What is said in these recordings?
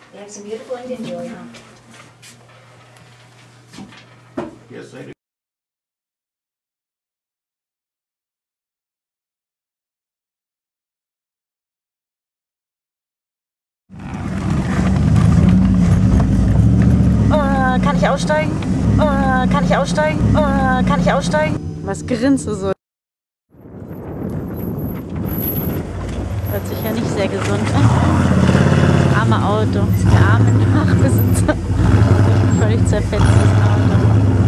They have some beautiful Indian jewelry, huh? Yes, they do. Kann ich aussteigen? Kann ich aussteigen? Kann ich aussteigen? Was grinst du so? Hört sich ja nicht sehr gesund an. Arme Auto, der arme Nachbesitzer. Völlig zerfetztes Auto.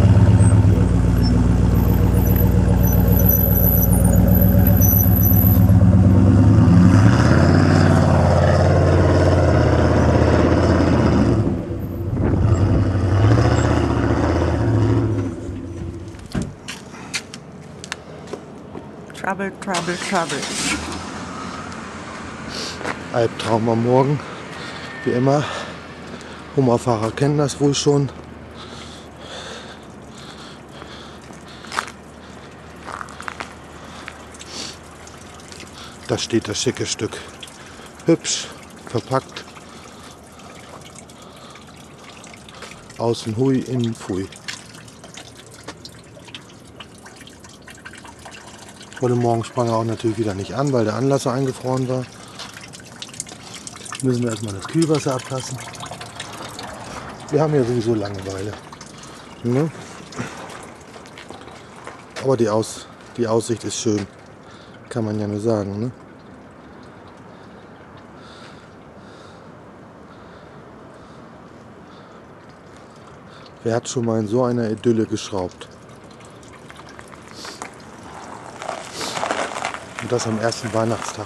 Trouble, trouble, trouble. Albtraum am Morgen, wie immer. Hummerfahrer kennen das wohl schon. Da steht das schicke Stück. Hübsch verpackt. Außen hui, innen pfui. Heute Morgen sprang er auch natürlich wieder nicht an, weil der Anlasser eingefroren war. Müssen wir erstmal das Kühlwasser abpassen. Wir haben ja sowieso Langeweile. Ne? Aber die Aussicht ist schön. Kann man ja nur sagen. Ne? Wer hat schon mal in so einer Idylle geschraubt? Und das am ersten Weihnachtstag.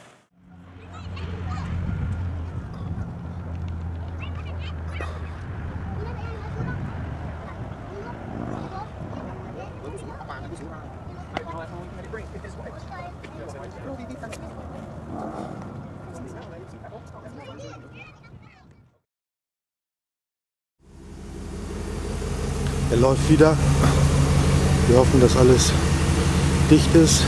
Er läuft wieder. Wir hoffen, dass alles dicht ist.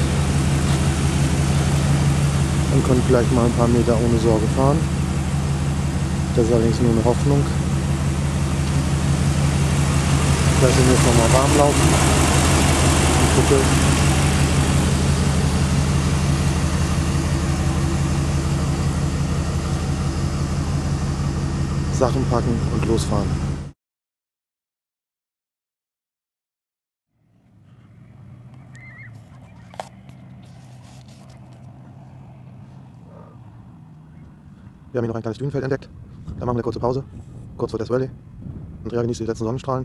Dann können vielleicht mal ein paar Meter ohne Sorge fahren. Das ist allerdings nur eine Hoffnung. Ich lasse ihn jetzt nochmal warm laufen und gucke. Sachen packen und losfahren. Wir haben hier noch ein kleines Dünenfeld entdeckt. Da machen wir eine kurze Pause, kurz vor Death Valley. Andrea genießt die letzten Sonnenstrahlen.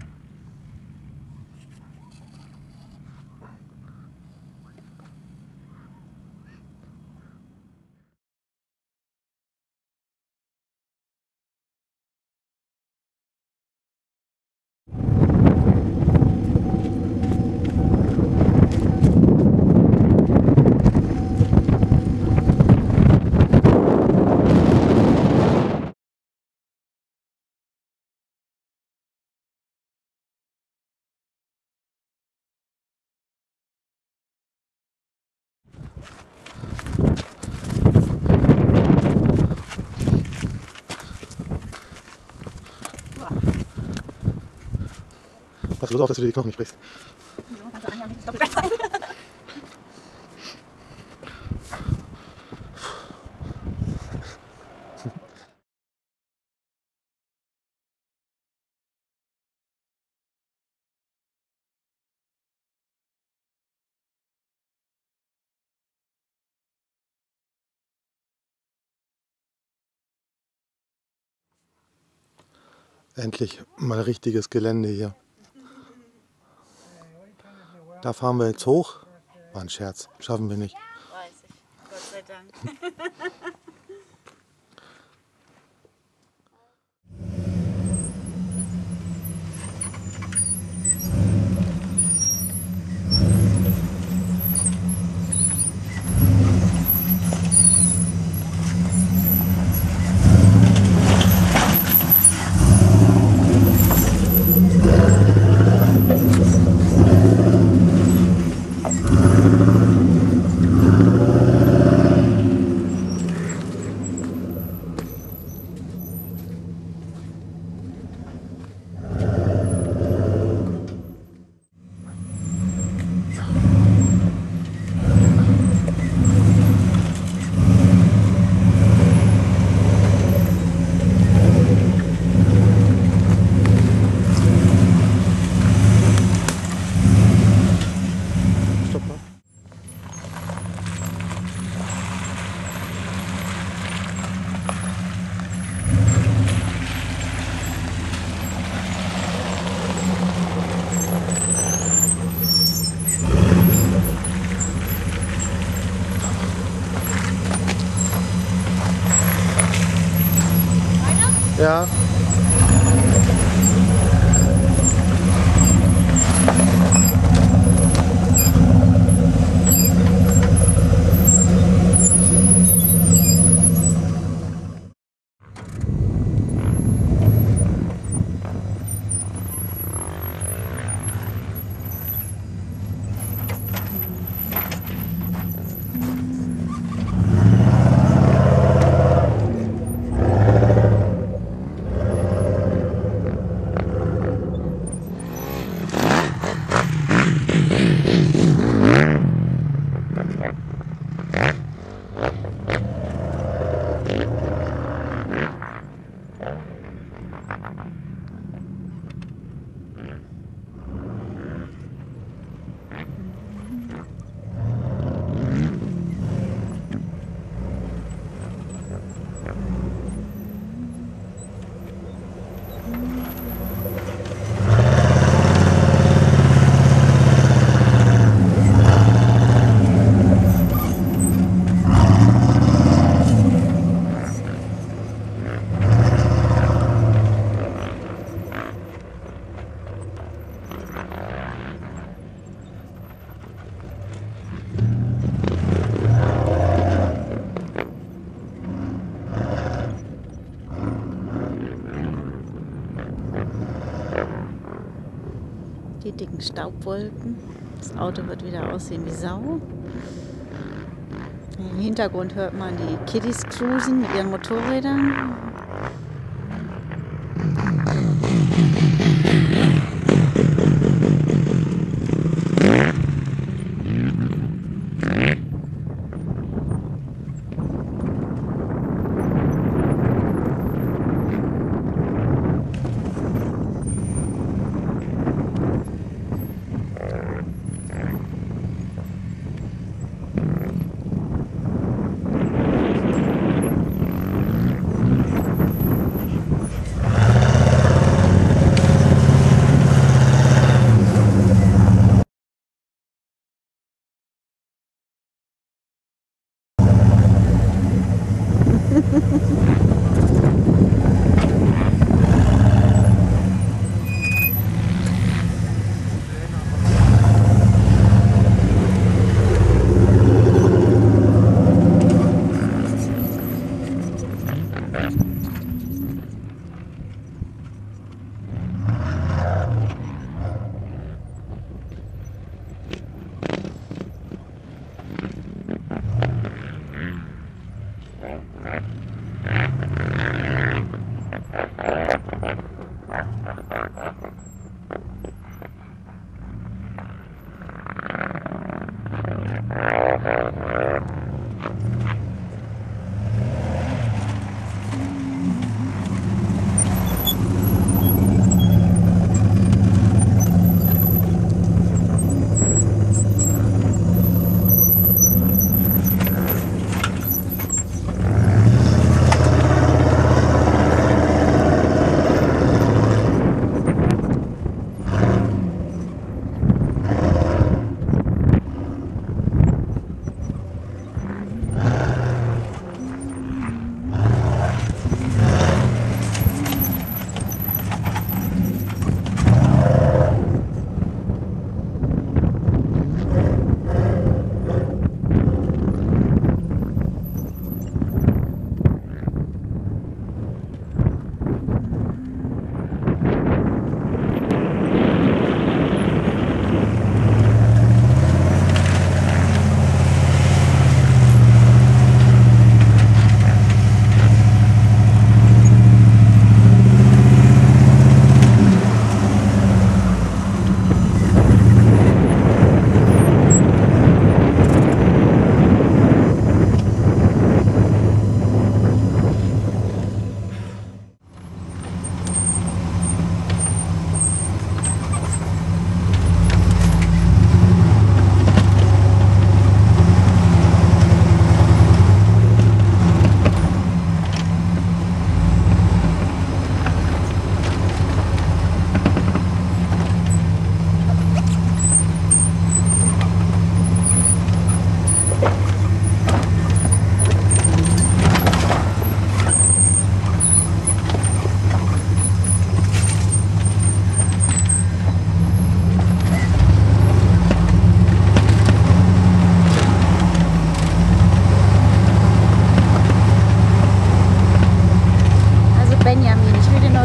Pass bloß auf, dass du dir die Knochen nicht brichst. Endlich mal richtiges Gelände hier. Da fahren wir jetzt hoch. War ein Scherz, schaffen wir nicht. Weiß ich, Gott sei Dank. Ja. Die dicken Staubwolken. Das Auto wird wieder aussehen wie Sau. Im Hintergrund hört man die Kiddies cruisen mit ihren Motorrädern.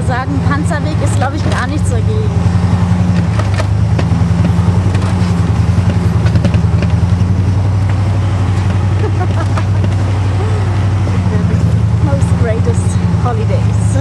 sagen, Panzerweg ist, glaube ich, gar nichts dagegen. Most greatest holidays.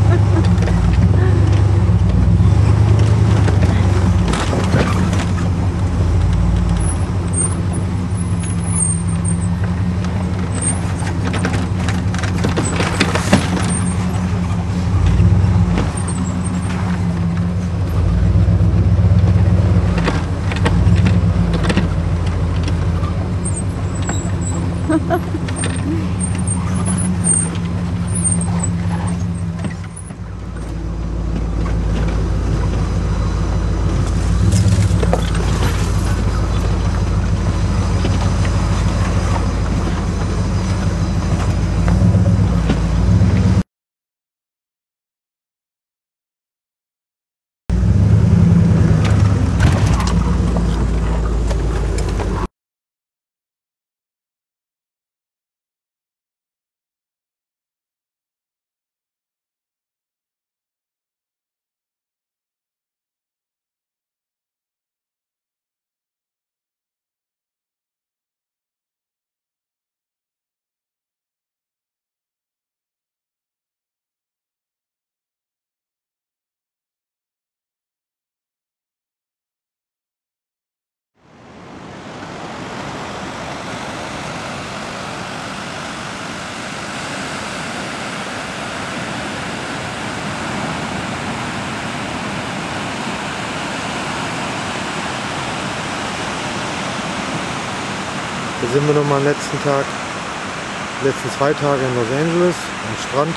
Hier sind wir nochmal am letzten Tag, die letzten 2 Tage in Los Angeles am Strand.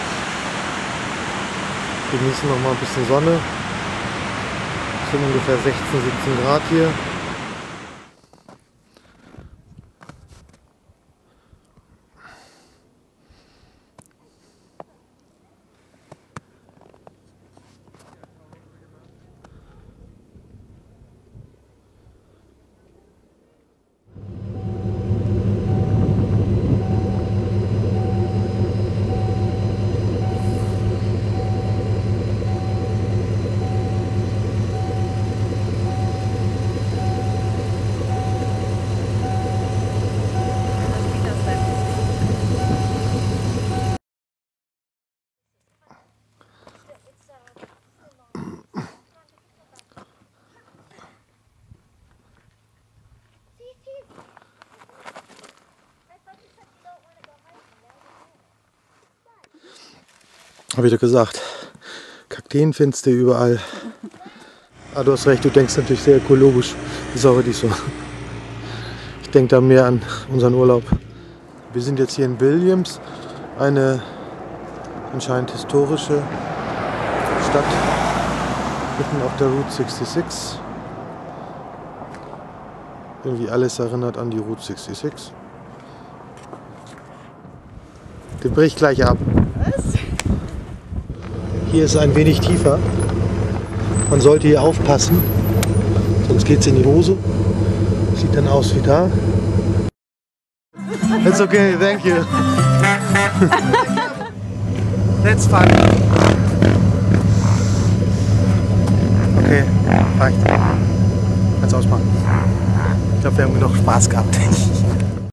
Genießen nochmal ein bisschen Sonne. Es sind ungefähr 16, 17 Grad hier. Habe ich doch gesagt. Kakteen findest du überall. Ah, du hast recht, du denkst natürlich sehr ökologisch. Das ist auch wirklich so. Ich denke da mehr an unseren Urlaub. Wir sind jetzt hier in Williams, eine anscheinend historische Stadt mitten auf der Route 66. Irgendwie alles erinnert an die Route 66. Den bricht gleich ab. Was? Hier ist ein wenig tiefer. Man sollte hier aufpassen, sonst geht es in die Hose. Sieht dann aus wie da. It's okay, thank you. That's fun. Okay, reicht. Kannst ausmachen. Ich glaube, wir haben genug Spaß gehabt.